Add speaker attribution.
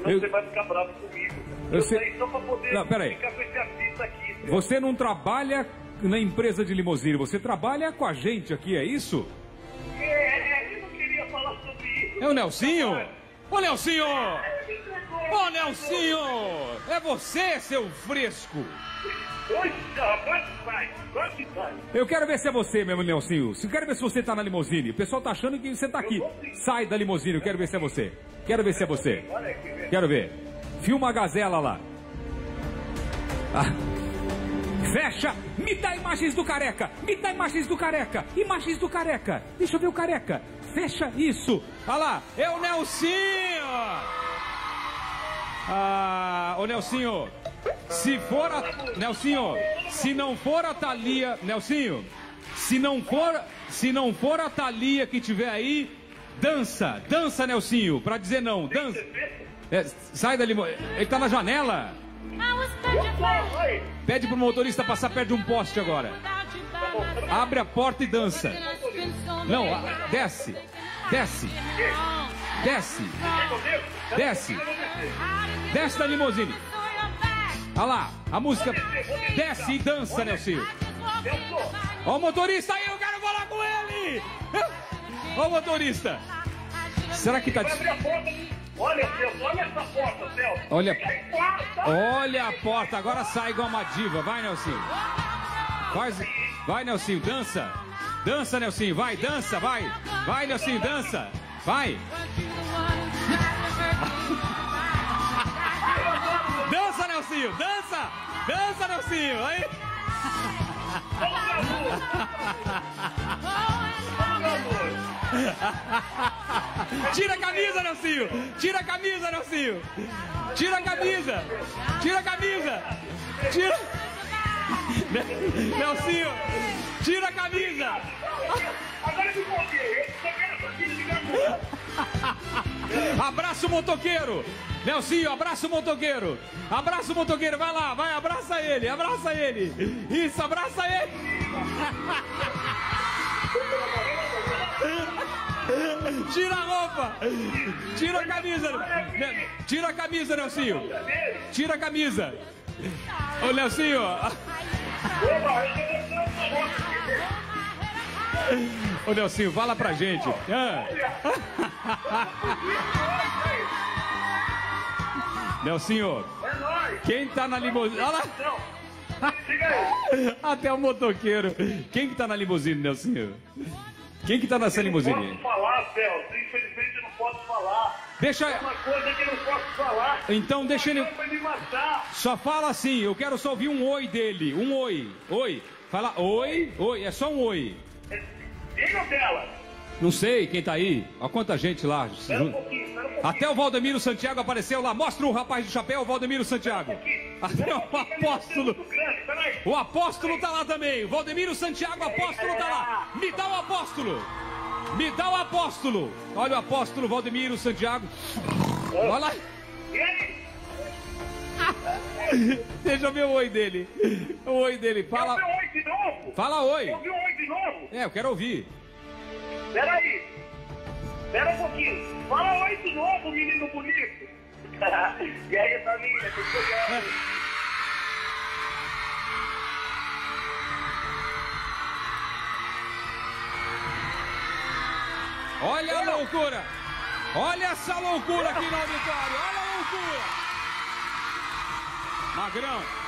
Speaker 1: você vai ficar bravo comigo. Eu saí só pra poder ficar com esse artista aqui.
Speaker 2: Você não trabalha na empresa de limusine, você trabalha com a gente aqui, é isso?
Speaker 1: Eu não queria falar sobre isso.
Speaker 2: É o Nelsinho? Ô Nelsinho! Ô Nelsinho! É você, seu fresco! Eu quero ver se é você mesmo, Nelsinho. Eu quero ver se você tá na limusine. O pessoal tá achando que você tá aqui. Sai da limusine, eu quero ver se é você. Quero ver se é você. Quero ver. Filma a gazela lá. Fecha! Me dá imagens do careca! Me dá imagens do careca! Imagens do careca! Deixa eu ver o careca! Fecha isso! Olha lá! É o Nelsinho! Ô Nelsinho! Se for a... Nelsinho! Se não for a Thalia... Nelsinho! Se não for a Thalia que tiver aí, dança! Dança, Nelsinho! Pra dizer não! Dança! Sai dali! Ele tá na janela! Pede pro motorista passar perto de um poste agora. Abre a porta e dança. Não, desce. Desce. Desce. Desce. Desce da limusine. Olha lá, a música. Desce e dança, Nelsinho. Ó o motorista aí, eu quero falar com ele. Ó o motorista. Será que tá...
Speaker 1: Olha, Celso, olha essa porta, Celso.
Speaker 2: Olha a porta, agora sai igual uma diva. Vai, Nelsinho. Vai, Nelsinho, dança. Dança, Nelsinho, vai, dança, vai. Vai, Nelsinho, dança. Vai. Dança, Nelsinho, dança. Dança, Nelsinho. Aí. Tira a camisa, Nelsinho! Tira a camisa, Nelsinho! Tira a camisa! Tira a camisa! Tira... Nelsinho! Tira a camisa!
Speaker 1: Agora me contei, eu quero essa filha de
Speaker 2: abraça o motoqueiro! Nelsinho, abraça o motoqueiro! Abraça o motoqueiro, vai lá, vai, abraça ele! Abraça ele! Isso, abraça ele! Tira a roupa! Tira a camisa! Tira a camisa, Nelsinho! Tira a camisa! Ô, Nelsinho! Ô, Nelsinho, fala pra gente! Nelsinho! Quem tá na limusine? Olha lá! Até o motoqueiro! Quem que tá na limusine, Nelsinho? Quem que tá nessa limusine?
Speaker 1: Eu não posso falar, Celso. Infelizmente eu não posso falar.
Speaker 2: Deixa...
Speaker 1: É uma coisa que eu não posso falar.
Speaker 2: Então deixa ele...
Speaker 1: Vai me matar.
Speaker 2: Só fala assim, eu quero só ouvir um oi dele. Um oi. Oi. Fala oi, oi. É só um oi.
Speaker 1: Diga dela.
Speaker 2: Não sei quem tá aí. Olha quanta gente lá.
Speaker 1: Espera um pouquinho.
Speaker 2: Até o Valdemiro Santiago apareceu lá. Mostra o rapaz de chapéu, o Valdemiro Santiago. Até o apóstolo. O apóstolo tá lá também. O Valdemiro Santiago, apóstolo tá lá. Me dá o apóstolo. Me dá o apóstolo. Olha o apóstolo Valdemiro Santiago. Olha lá. Deixa eu ver o oi dele. O oi dele. Fala.
Speaker 1: Quer ouvir oi de novo?
Speaker 2: Fala oi.
Speaker 1: Quer ouvir oi de novo?
Speaker 2: Eu quero ouvir.
Speaker 1: Peraí. Espera um pouquinho. Fala oi de novo, menino bonito. E aí, família? Tô chegando.
Speaker 2: Olha a loucura. Olha essa loucura aqui no auditório. Olha a loucura. Magrão.